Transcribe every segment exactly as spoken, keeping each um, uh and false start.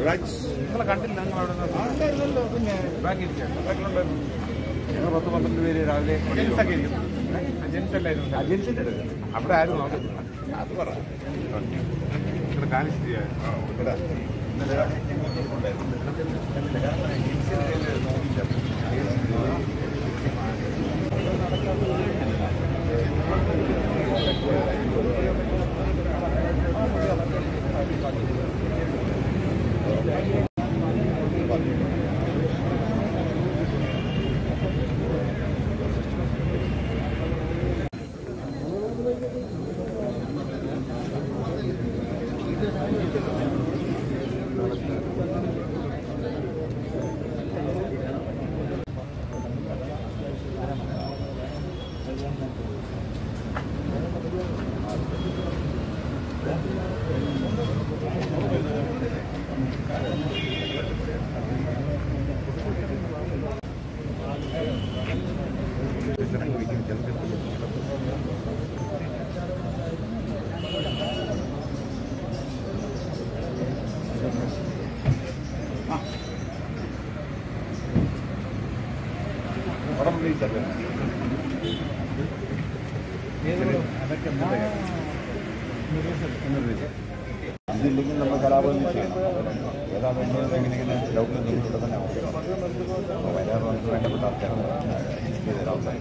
നിങ്ങളെ കണ്ടില്ല ഞങ്ങൾ അവിടെ പിന്നെ ബാക്കിലുണ്ടായിരുന്നു ഞങ്ങൾ പത്ത് പന്ത്രണ്ട് പേര് രാവിലെ ജെൻസല്ലായിരുന്നു ജെൻസിൻ്റെ അവിടെ ആരും നോക്കുന്നത് അത് പറ ഇവിടെ കാണിച്ചിട്ട് ഇതില്ലെങ്കിൽ നമ്മൾ കലാപം ചെയ്യണം ഏതാ വേണ്ടത് എങ്ങനെ ഇങ്ങനെ ഡൗട്ടിൽ നിന്നിട്ട് തന്നെ വരാറ് നമുക്ക് വേണ്ടപ്പെട്ട ആൾക്കാരാണ്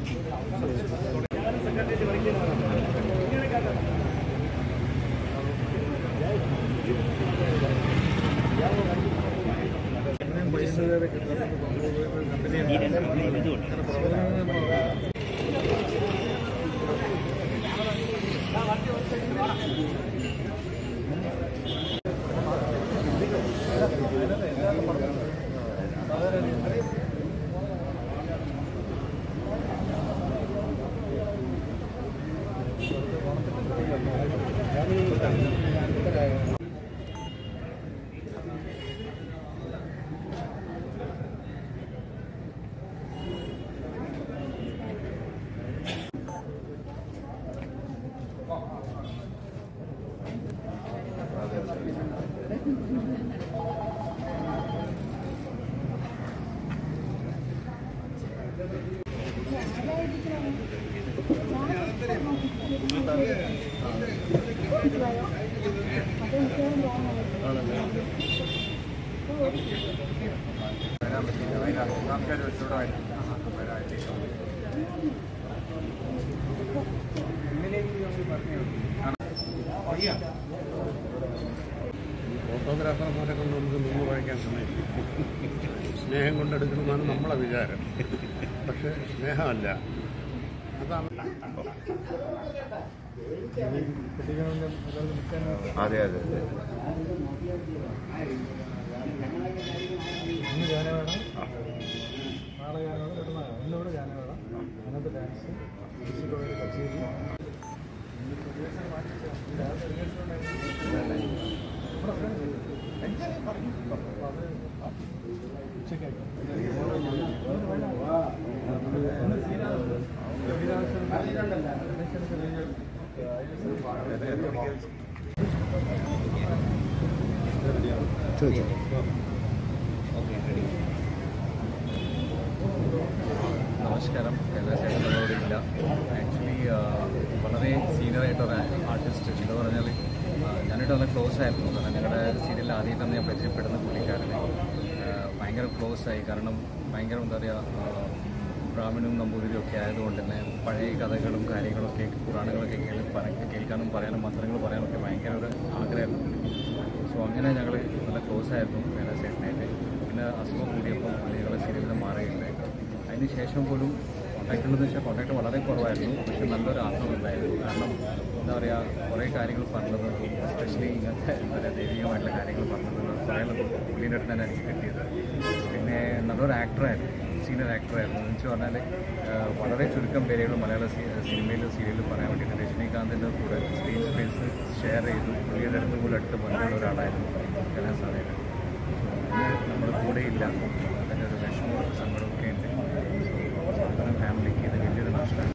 ഫോട്ടോഗ്രാഫർമാരെ കൊണ്ട് നമുക്ക് നിന്ന് വായിക്കാൻ സമയമില്ല. സ്നേഹം കൊണ്ടെടുക്കണമെന്നാണ് നമ്മളെ വിചാരം. പക്ഷെ സ്നേഹമല്ല, അതാണ്. അതെ അതെ അതെ ഇന്ന് ഗാന വേണം, നാളെ ഗാന വേണം, ഇന്നിവിടെ ഗാന വേണം, അന്നത്തെ ഡാൻസ് കച്ചേരി നമസ്കാരം. കൈലാസേട്ടനോടില്ല. ആക്ച്വലി വളരെ സീനിയറായിട്ടൊരു ആർട്ടിസ്റ്റ് എന്ന് പറഞ്ഞാൽ ഞാനായിട്ട് നല്ല ക്ലോസ് ആയിരുന്നു. കാരണം ഞങ്ങളുടെ സീരിയലിൽ ആദ്യം തന്നെ ഞാൻ പരിചയപ്പെടുന്ന പുള്ളിക്കാരനെ ഭയങ്കര ക്ലോസ് ആയി. കാരണം ഭയങ്കര എന്താ പറയുക, ബ്രാഹ്മണനും നമ്പൂതിരിയും ഒക്കെ ആയതുകൊണ്ട് തന്നെ പഴയ കഥകളും കാര്യങ്ങളൊക്കെ പുരാണങ്ങളൊക്കെ കേൾക്കാനും പറയാനും മന്ത്രങ്ങൾ പറയാനൊക്കെ ഭയങ്കര ഒരു ആഗ്രഹമായിരുന്നു. സോ അങ്ങനെ ഞങ്ങൾ നല്ല ക്ലോസ് ആയിരുന്നു കൈലാസേട്ടനായിട്ട്. പിന്നെ അസുഖം കൂടിയപ്പോൾ പുള്ളികളെ സീരിയലിൽ മാറിയിട്ടുണ്ട്. അതിന് ശേഷം പോലും കോൺടാക്ട് ഉള്ളതെന്ന് വെച്ചാൽ കോൺടാക്ട് വളരെ കുറവായിരുന്നു. പക്ഷെ നല്ലൊരു ആത്മബന്ധമായിരുന്നു. കാരണം എന്താ പറയുക, കുറേ കാര്യങ്ങൾ പറഞ്ഞത്, എസ്പെഷ്യലി ഇങ്ങനത്തെ എന്താ പറയുക ദൈവികമായിട്ടുള്ള കാര്യങ്ങൾ പറഞ്ഞത് കുറേ പുള്ളീൻ്റെ അടുത്ത് തന്നെ എനിക്ക് കിട്ടിയത്. പിന്നെ നല്ലൊരു ആക്ടറായിരുന്നു, സീനിയർ ആക്ടറായിരുന്നു. എന്ന് വെച്ച് പറഞ്ഞാൽ വളരെ ചുരുക്കം പേരുകൾ മലയാള സിനിമയിലും സീരിയലിലും പറയാൻ വേണ്ടിയിട്ട് രജനീകാന്തിൻ്റെ കൂടെ സ്ക്രീൻ സ്പേസ് ഷെയർ ചെയ്തു. പുള്ളിയുടെ അടുത്ത് പോലും അടുത്ത് ബന്ധമുള്ള ഒരാളായിരുന്നു കലാസാറേട്ടൻ. നമ്മുടെ കൂടെയില്ല, അതിൻ്റെ ഒരു വിഷമവും സങ്കടമൊക്കെ ഉണ്ട്. ഫാമിലിക്ക് ഇത് വലിയൊരു നഷ്ടമാണ്.